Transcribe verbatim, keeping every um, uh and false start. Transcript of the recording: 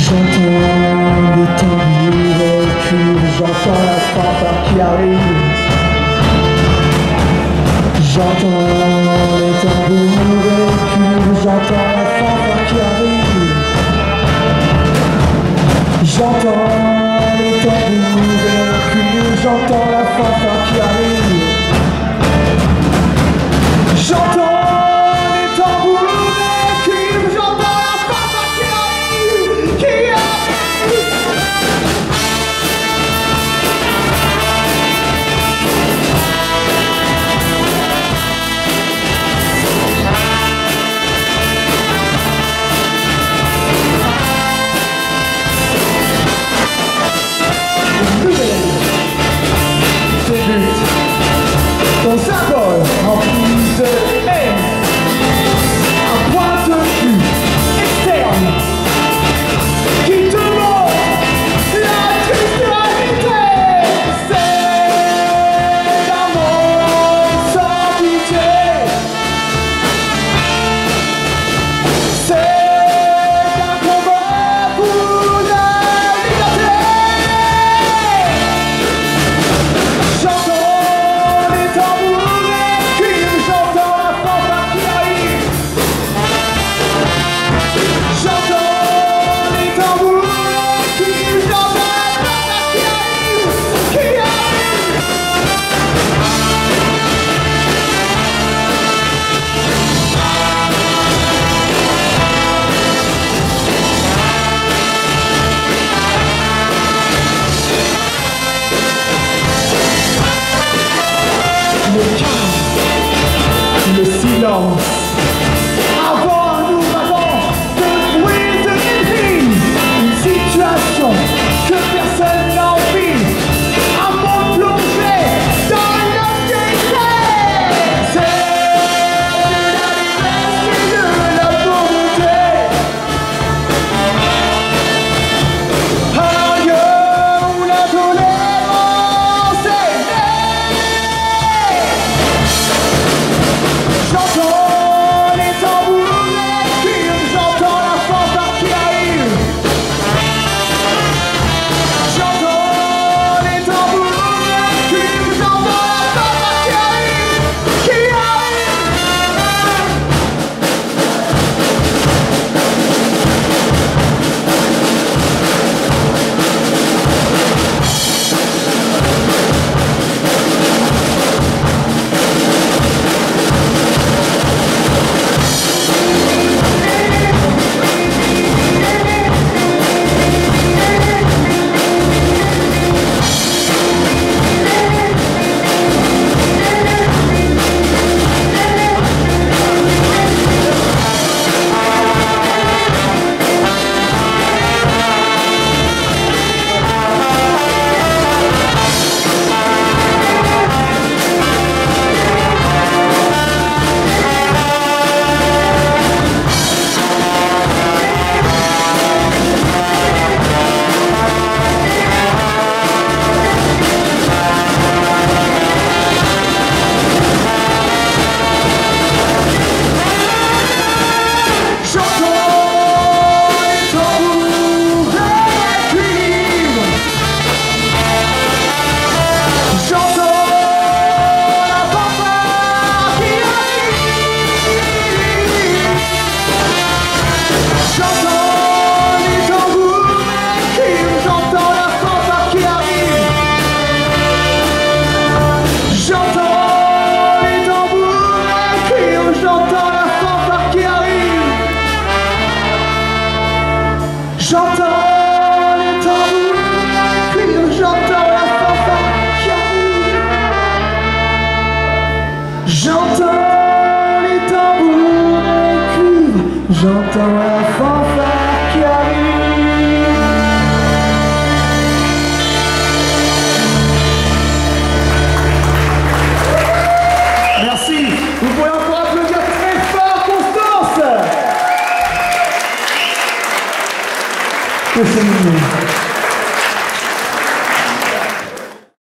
J'entends les tambours reculent, j'entends la fanfare qui arrive. J'entends les tambours reculent, j'entends la fanfare qui arrive. J'entends les tambours reculent, j'entends la fanfare qui arrive. J'entends les tambours reculent, j'entends la fanfare qui arrive, qui arrive. Ton symbole rempli de haine, un point de vue externe qui te montre la triste réalité. C'est un monde sans pitié, c'est un combat pour la liberté. J'entends les tambours reculent, j'entends la fanfare qui arrive. J'entends les tambours reculent, j'entends la fanfare qui arrive, qui arrive. Le calme, le silence. Avant un ouragan de bruit de mépris, une situation que personne n'a envie. Un monde plongé dans l'obscurité. C'est la liberté de la pauvreté. Un lieu où la tolérance est née. J'entends les tambours reculent, j'entends la fanfare qui arrive. J'entends les tambours reculent, j'entends la fanfare qui arrive, qui arrive. J'entends les tambours reculent, j'entends la fanfare qui arrive. J'entends les tambours reculent, j'entends la fanfare qui arrive. Merci. Vous pouvez encore applaudir très fort Constance. Que c'est mignon.